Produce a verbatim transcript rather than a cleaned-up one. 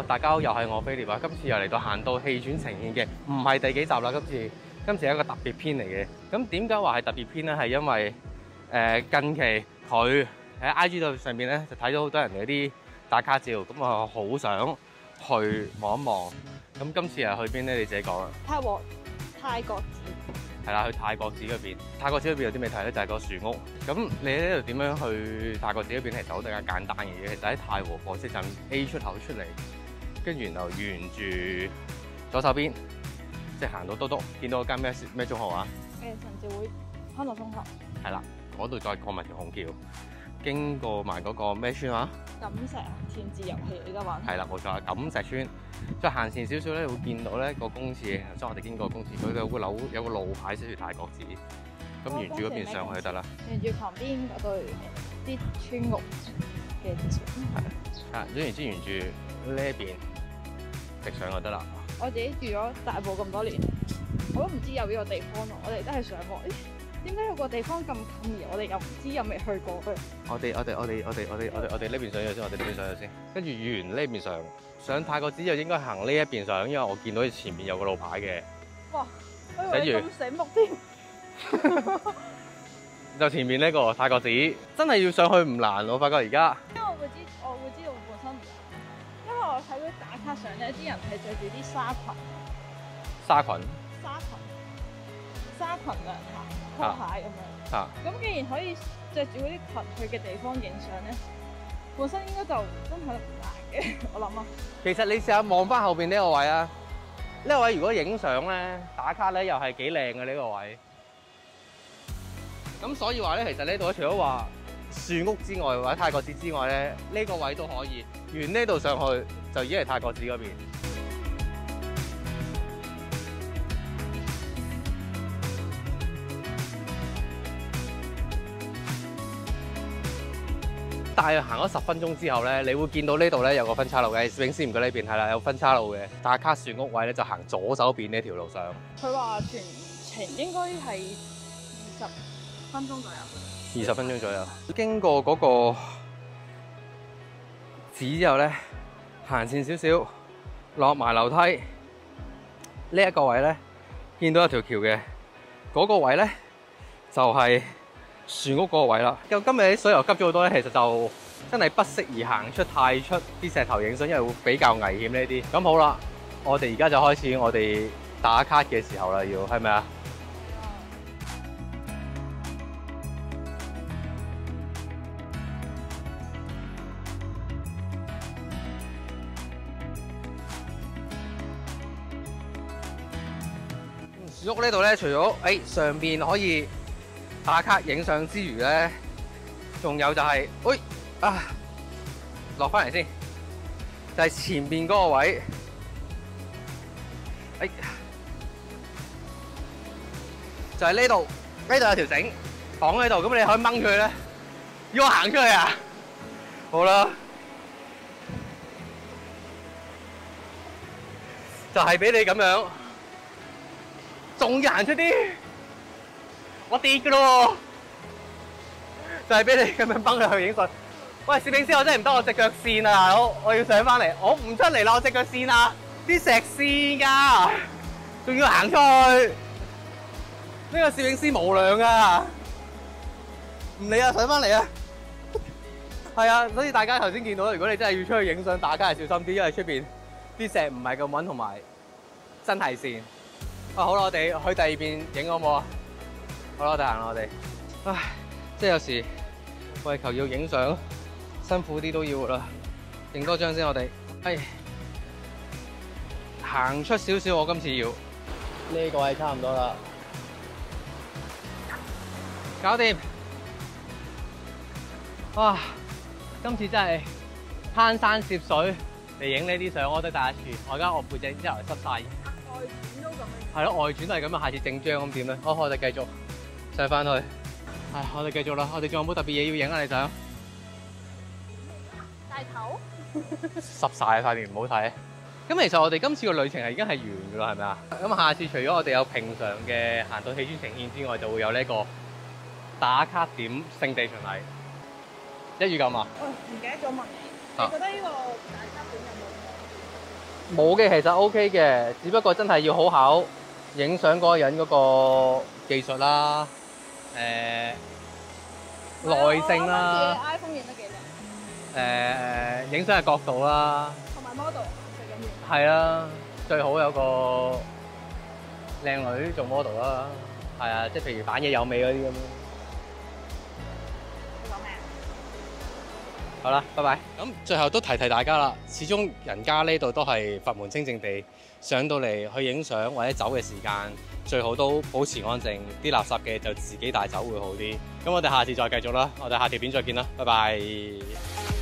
大家好，又係我菲烈啊！今次又嚟到行到氣轉呈現嘅，唔係第幾集啦。今次今次係一個特別篇嚟嘅。咁點解話係特別篇咧？係因為誒、呃、近期佢喺 I G 度上面咧就睇到好多人嘅啲打卡照，咁啊好想去望一望。咁今次係去邊咧？你自己講啦。 泰國泰國寺。係啦，去泰國寺嗰邊。泰國寺嗰邊有啲咩睇咧？就係、是、個樹屋。咁你喺呢度點樣去泰國寺嗰邊？其實好更加簡單嘅嘢，其實喺太和火車站 A 出口出嚟，跟住然後沿住左手邊，即係行到篤篤，見到間咩咩中學啊？ 誒神召會康樂中學。係啦，嗰度再過埋條虹橋，經過埋嗰個咩村啊？ 錦石填字遊戲而家玩。係啦，冇錯，錦石村。再行前少少咧，會見到咧個公廁，所以我哋經過公廁，佢有個樓有個路牌寫住泰國寺，咁沿住嗰邊上去就得啦。沿住旁邊嗰對啲村屋嘅字。係啊，總言之沿住呢一邊直上就得啦。 我自己住咗大埔咁多年，我都唔知有呢個地方咯。我哋都係上網，誒點解有個地方咁近而我哋又唔知又未去過嘅？ 我哋我哋我哋我哋我哋我哋我哋呢邊上咗先，我哋呢邊上咗先，跟住沿呢邊上。上泰國寺就應該行呢一邊上，因為我見到前面有個路牌嘅。 哇！我以為咁醒目添。 就前面呢個泰國寺，真係要上去唔難，我發覺而家。 因為我會知，我會知道本身唔難，因為我睇嗰啲打卡相咧，啲人係着住啲紗裙。 紗裙。 紗裙。紗裙涼鞋、拖鞋咁樣。啊。咁既然可以着住嗰啲裙去嘅地方影相咧，本身應該就真係唔難嘅，我諗啊。 其實你試下望翻後邊呢個位啊，呢個位如果影相咧、打卡咧，又係幾靚嘅呢個位。咁所以話咧，其實呢度除咗話樹屋之外，或者泰國寺之外咧，呢個位都可以沿呢度上去，就已經係泰國寺嗰邊。大約行咗十分鐘之後咧，你會見到呢度咧有個分岔路嘅，攝影師唔該呢邊係啦，有分岔路嘅。打卡樹屋位咧就行左手邊呢條路上。佢話全程應該係二十分鐘左右。二十分鐘左右。經過嗰個寺之後咧，行前少少，落埋樓梯。呢一個位咧，見到有條橋嘅，嗰個位咧就係樹屋嗰個位啦。咁今日啲水流急咗好多咧，其實就真係不適宜行出太出啲石頭影相，因為會比較危險呢啲。咁好啦，我哋而家就開始我哋打卡嘅時候啦，要係咪啊？樹屋呢度咧，除咗誒上邊可以打卡影相之餘咧，仲有就係，喂啊，落翻嚟先，就係前邊嗰個位，誒，就係呢度，呢度有條繩綁喺度，咁你可以掹佢咧。要我行出去啊？好啦，就係俾你咁樣，仲要行出啲。我跌㗎咯，就係俾你咁樣崩入去影相。喂，攝影師，我真係唔得，我隻腳跣啊！我我要上翻嚟，我唔出嚟啦，我隻腳跣啊！啲石跣㗎，仲要行出去。呢個攝影師無良啊！唔理啊，上翻嚟啊！係啊，所以大家頭先見到，如果你真係要出去影相打卡，係小心啲，因為出邊啲石唔係咁穩，同埋真係跣。啊，好啦，我哋去第二邊影好唔好啊？好啦，我哋行啦，我哋。唉，即係有時為求要影相，辛苦啲都要噶啦。影多張先，我哋。唉，行出少少，我今次要。呢個位差唔多啦。搞掂。哇！今次真係攀山涉水嚟影呢啲相，我覺得第一次。我而家我背脊之後濕晒。外轉都咁樣。係咯，外轉都係咁樣，下次正張咁點咧？好，我哋繼續上翻去。唉，我哋繼續啦。我哋仲有冇特別嘢要影啊？你想？ 大頭。 濕晒塊面，唔好睇。咁其實我哋今次個旅程係已經係完㗎啦，係咪啊？咁下次除咗我哋有平常嘅行到氣轉呈現之外，就會有呢個打卡點聖地巡禮。一於咁啊？ 哦，唔記得咗問你，你覺得呢個打卡點有冇冇嘅其實 O K 嘅，只不過真係要好考影相嗰個人嗰個技術啦，誒、呃、耐性啦。 iPhone 影得幾靚？ 誒影相嘅角度啦， 同埋 model 最緊要。 係啦，最好有個靚女做 model 啦，係啊，即係譬如扮嘢有味嗰啲咁。 你講咩啊？ 好啦，拜拜。咁最後都提提大家啦，始終人家呢度都係佛門清淨地，上到嚟去影相或者走嘅時間，最好都保持安靜，啲垃圾嘅就自己帶走會好啲。咁我哋下次再繼續啦，我哋下條片再見啦，拜拜。